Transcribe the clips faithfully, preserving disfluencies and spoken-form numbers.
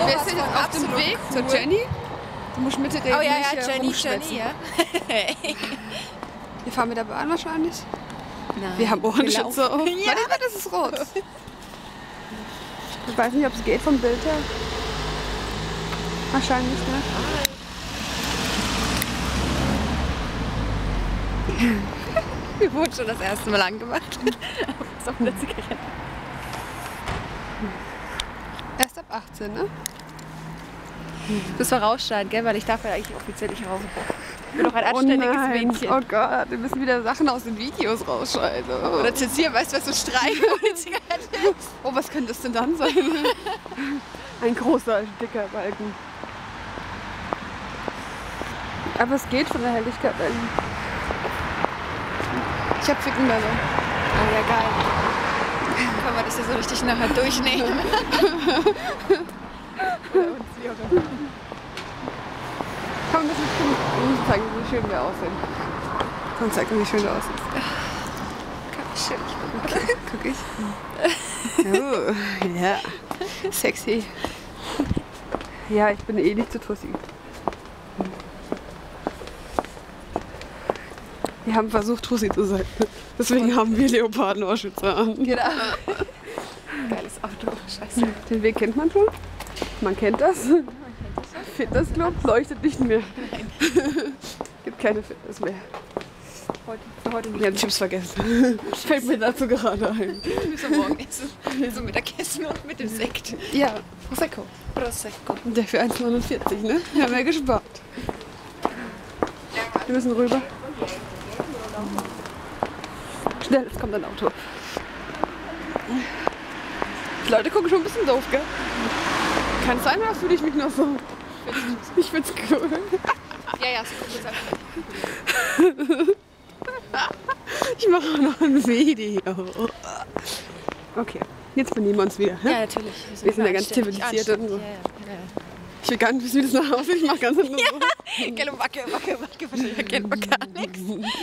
Wir sind jetzt auf dem Weg cool. zur Jenny. Du musst mit reden. Oh ja, nicht, ja, äh, Jenny, rumschwätzen. Jenny, ja. Wir fahren mit der Bahn wahrscheinlich. Nein, Wir haben Ohrenschützer laufen. auf. Ja. Warte mal, das ist rot. Ich weiß nicht, ob es geht vom Bild her. Wahrscheinlich, ne? Wir wurden schon das erste Mal angemacht. Auf auf eine Zigarette. Erst ab achtzehn, ne? Das war rausschneiden, gell? Weil ich darf ja eigentlich offiziell nicht rauchen. Ich bin doch ein anständiges oh nein. Mädchen. Oh Gott, wir müssen wieder Sachen aus den Videos rausschneiden. Oh. Oder zensieren, weißt du, was so Streifen ohne Zigarette ist? Oh, was könnte das denn dann sein? Ein großer, dicker Balken. Aber es geht von der Helligkeit weg. Ich hab Fickenbälle. Oh ja, geil. Können wir das ja so richtig nachher durchnehmen? Oder uns wie auch immer. Komm, das ist schön. Ich muss zeigen, wie schön wir aussehen. Komm, zeig mir, wie schön du aussiehst. Schön. Okay, guck ich. Oh, ja. Sexy. Ja, ich bin eh nicht zu Tussi. Wir haben versucht, Tussi zu sein. Deswegen haben wir Leopardenohrschützer an. Genau. Geiles Auto. Scheiße. Den Weg kennt man schon. Man kennt das. Fitnessclub leuchtet nicht mehr. Gibt keine Fitness mehr. Heute, für heute nicht. Wir haben Chips vergessen. Fällt mir dazu gerade ein. Wir müssen morgen essen. So Mittagessen und mit dem Sekt. Ja, Prosecco. Prosecco. Der für eins neunundvierzig, ne? Wir haben ja gespart. Wir müssen rüber. Schnell, es kommt ein Auto. Die Leute gucken schon ein bisschen doof, gell? Kann es sein, oder fühle ich mich noch so? Ich find's cool. Ja, ja, sie gucken jetzt einfach. Ich mache auch noch ein Video. Okay, jetzt benehmen wir uns wieder. Ja, Ja? natürlich. Wir sind ja ganz zivilisiert und so. Ja, ja, Ich will gar nicht wissen, wie das nach Hause. Ich mache ganz nur so. ja. Gell, und wacke, wacke, wacke. Wahrscheinlich erkennt man gar nichts.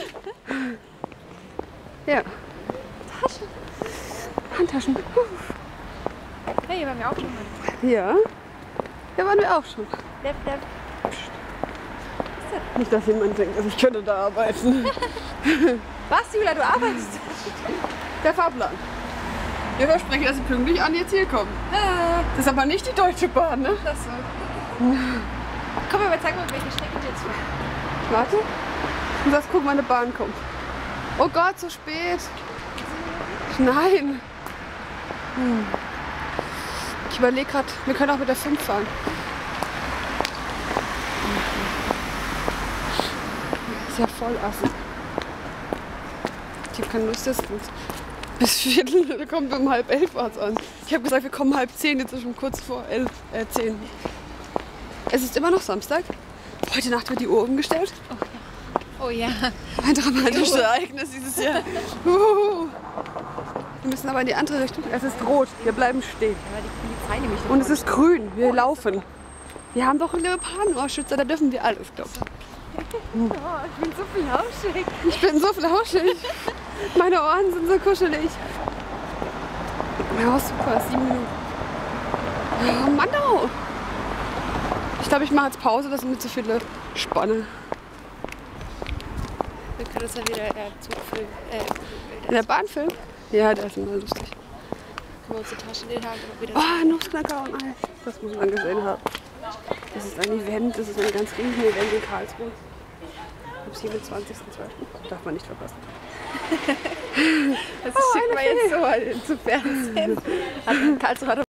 Ja. Taschen. Handtaschen. Hey, hier waren wir auch schon mal. Ja. Da waren wir auch schon. Lepp, lepp. Nicht, dass jemand denkt, dass ich könnte da arbeiten. Was, Julia, du arbeitest? Der Fahrplan. Wir versprechen, dass sie pünktlich an ihr Ziel kommen. Ah, Das ist aber nicht die Deutsche Bahn, ne? das so. Komm, aber zeig mal, welche Strecke wir jetzt fahren. Warte. Du sagst, guck, meine Bahn kommt. Oh Gott, so spät. Nein. Hm. Ich überlege gerade, wir können auch mit der fünf fahren. Ist ja voll assig. Ich habe keine Lust, das bis Viertel, da kommen wir um halb elf was an. Ich habe gesagt, wir kommen halb zehn, jetzt ist schon kurz vor elf, äh, zehn. Es ist immer noch Samstag. Heute Nacht wird die Uhr umgestellt. Oh ja. Ein dramatisches Ereignis dieses Jahr. Uhuhu. Wir müssen aber in die andere Richtung. Es ist rot. Wir bleiben stehen. Ja, die Polizei nämlich. Und es ist grün. Wir laufen. Wir haben doch einen Leopardenohrschützer. Da dürfen wir alles, glaube ich. Oh, ich bin so flauschig. Ich bin so flauschig. Meine Ohren sind so kuschelig. Ja, super. Sieben Minuten. Oh Mann, oh. Ich glaube, ich mache jetzt Pause. Das sind mir zu viele Spanne. Wir können das ja wieder äh, zufüllen. Äh, In der Bahn filmen? Ja, das ist immer lustig. können wir unsere Taschen in den Haaren wieder. Oh, Nussknacker und Eis. Das muss man gesehen haben. Das ist ein Event, das ist ein ganz riesen Event in Karlsruhe. Am siebenundzwanzigsten zwölften Darf man nicht verpassen. Das oh, schickt man jetzt so halt zu Fernsehen. Karlsruhe hat